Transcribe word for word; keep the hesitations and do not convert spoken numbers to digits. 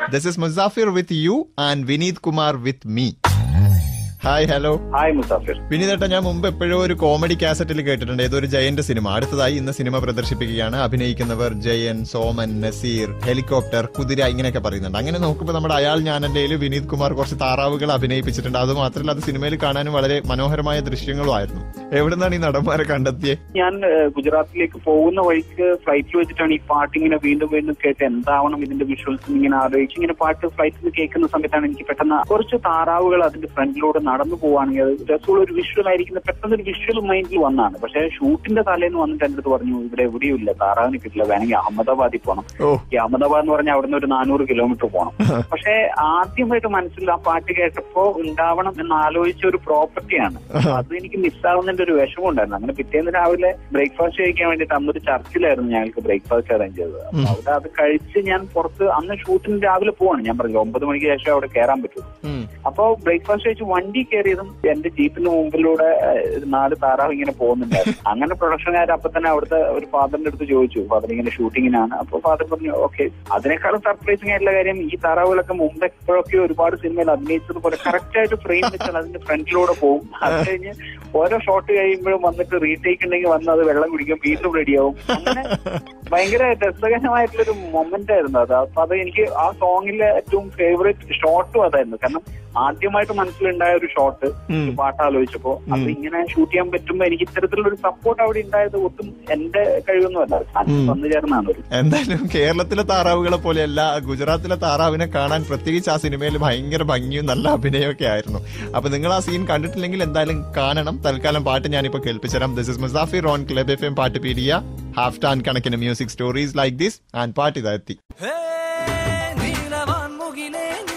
This is Musafir with you and Vineeth Kumar with me. Hi hello. Hi Musafir. വിനീതേട്ട, ഞാൻ മുമ്പ് എപ്പോഴും ഒരു കോമഡി കാസറ്റിൽ കേട്ടിട്ടുണ്ട്, ഏതൊരു ജയന്റെ സിനിമ. അടുത്തതായി ഇന്ന് സിനിമ പ്രദർശിപ്പിക്കുകയാണ്. അഭിനയിക്കുന്നവർ ജയൻ, സോമൻ, നസീർ, ഹെലികോപ്റ്റർ, കുതിര, ഇങ്ങനെയൊക്കെ പറയുന്നുണ്ട്. അങ്ങനെ നോക്കുമ്പോൾ നമ്മുടെ അയാൾ ഞാനെന്റെ വിനീത് കുമാർ കുറച്ച് താറാവുകൾ അഭിനയിപ്പിച്ചിട്ടുണ്ട്. അത് മാത്രമല്ല, അത് സിനിമയിൽ കാണാനും വളരെ മനോഹരമായ ദൃശ്യങ്ങളുമായിരുന്നു. എവിടുന്നാണ് ഈ നടന്മാരെ കണ്ടെത്തിയത്? ഞാൻ ഗുജറാത്തിലേക്ക് പോകുന്ന വഴിക്ക് ഫ്ലൈറ്റിൽ വെച്ചിട്ടാണ് ഈ പാട്ട് ഇങ്ങനെ വീണ്ടും വീണ്ടും കേട്ട് എന്താവണം ഇതിന്റെ വിഷ്വൽസ് ഇങ്ങനെ ആലോചിച്ച് ഇങ്ങനെ പാട്ട് ഫ്ലൈറ്റിൽ കേൾക്കുന്ന സമയത്താണ് എനിക്ക് പെട്ടെന്ന് കുറച്ച് താറാവുകൾ അതിന്റെ ഫ്രണ്ടിലൂടെ നടന്നു പോവാണെങ്കിൽ അത് രസമുള്ള ഒരു വിഷ്വൽ ആയിരിക്കുന്ന പെട്ടെന്ന് ഒരു വിഷ്വൽ മൈൻഡിൽ വന്നാണ്. പക്ഷെ ഷൂട്ടിന്റെ തലേന്ന് വന്നിട്ട് എന്റെ അടുത്ത് പറഞ്ഞു, ഇവിടെ എവിടെയും ഇല്ല, താറാവിന് കിട്ടില്ല, വേണമെങ്കിൽ അഹമ്മദാബാദിൽ പോകണം. ഈ അഹമ്മദാബാദ് എന്ന് പറഞ്ഞാൽ അവിടെ നിന്ന് ഒരു നാനൂറ് കിലോമീറ്റർ പോകണം. പക്ഷെ ആദ്യമായിട്ട് മനസ്സിൽ ആ പാട്ട് കേട്ടപ്പോ ഉണ്ടാവണം എന്ന് ആലോചിച്ച ഒരു പ്രോപ്പർട്ടിയാണ്. അത് എനിക്ക് മിസ്സാവുന്നതിന്റെ ഒരു വിഷമം ഉണ്ടായിരുന്നു. അങ്ങനെ പിറ്റേന്ന് രാവിലെ ബ്രേക്ക്ഫാസ്റ്റ് കഴിക്കാൻ വേണ്ടിയിട്ട് അന്നൊരു ചർച്ചിലായിരുന്നു ഞങ്ങൾക്ക് ബ്രേക്ക്ഫാസ്റ്റ് അറേഞ്ച് ചെയ്തത്. അപ്പൊ അവിടെ അത് കഴിച്ച് ഞാൻ പുറത്ത് അന്ന് ഷൂട്ടിന് രാവിലെ പോവാണ്. ഞാൻ പറഞ്ഞു ഒമ്പത് മണിക്ക് ശേഷം അവിടെ കയറാൻ പറ്റും. അപ്പൊ ബ്രേക്ക്ഫാസ്റ്റ് കഴിച്ച് വണ്ടി കയറിയതും എന്റെ ജീപ്പിന് മുമ്പിലൂടെ നാല് താറാവ് ഇങ്ങനെ പോകുന്നുണ്ടായിരുന്നു. അങ്ങനെ പ്രൊഡക്ഷൻകാർ അപ്പൊ തന്നെ അവിടുത്തെ ഒരു ഫാദറിന്റെ അടുത്ത് ചോദിച്ചു, ഫാദർ ഇങ്ങനെ ഷൂട്ടിങ്ങിനാണ്. അപ്പൊ ഫാദർ പറഞ്ഞു ഓക്കെ. അതിനേക്കാളും സർപ്രൈസിംഗ് ആയിട്ടുള്ള കാര്യം, ഈ താറാവുകളൊക്കെ മുമ്പ് എപ്പോഴൊക്കെ ഒരുപാട് സിനിമയിൽ അഭിനയിച്ചതുപോലെ കറക്റ്റ് ആയിട്ട് ഫ്രെയിം വെച്ചാൽ അതിന്റെ ഫ്രണ്ടിലൂടെ പോകും. അത് കഴിഞ്ഞ് ഓരോ ഷോട്ട് കഴിയുമ്പോഴും വന്നിട്ട് റീടേക്ക് ഉണ്ടെങ്കിൽ വന്ന് അത് വെള്ളം കുടിക്കും, വീണ്ടും റെഡിയാവും. അങ്ങനെ ഭയങ്കര രസകരമായിട്ടുള്ളൊരു മൊമെന്റ് ആയിരുന്നു അത്. അപ്പൊ അത് എനിക്ക് ആ സോങ്ങിലെ ഏറ്റവും ഫേവറേറ്റ് ഷോട്ടും അതായിരുന്നു. കാരണം ആദ്യമായിട്ട് മനസ്സിലുണ്ടായ ഒരു ഷോട്ട് പാട്ട് ആലോചിച്ചപ്പോ അത് ഇങ്ങനെ ഷൂട്ട് ചെയ്യാൻ പറ്റുമ്പോ എനിക്ക് ഇത്തരത്തിലുള്ള ഒരു സപ്പോർട്ട് അവിടെ ഉണ്ടായത് ഒട്ടും എന്റെ കഴിവൊന്നുമല്ല, വന്നു ചേർന്നാണ്. എന്തായാലും കേരളത്തിലെ താറാവുകളെ പോലെയല്ല, ഗുജറാത്തിലെ താറാവിനെ കാണാൻ പ്രത്യേകിച്ച് ആ സിനിമയിൽ ഭയങ്കര ഭംഗിയും നല്ല അഭിനയമൊക്കെ ആയിരുന്നു. അപ്പൊ നിങ്ങൾ ആ സീൻ കണ്ടിട്ടില്ലെങ്കിൽ എന്തായാലും കാണണം. തൽക്കാലം പാട്ട് ഞാനിപ്പോ കേൾപ്പിച്ചുതരാം. This is Musafir on club FM എം പാട്ട് പീഡിയ. ഹാഫ് ടാൻ കണക്കിന് music stories like this and പാട്ട് ഇതെത്തി.